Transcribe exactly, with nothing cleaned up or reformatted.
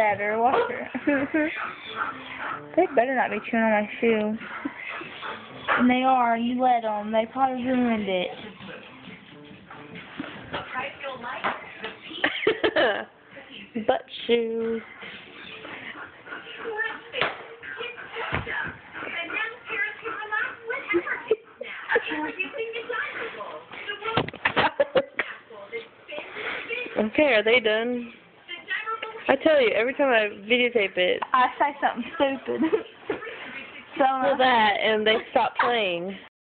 at her. Watch her. They better not be chewing on my shoe. And they are. You let them. They probably ruined it. Butt shoes. Okay, are they done? I tell you, every time I videotape it, I say something stupid. So for that, and they stop playing.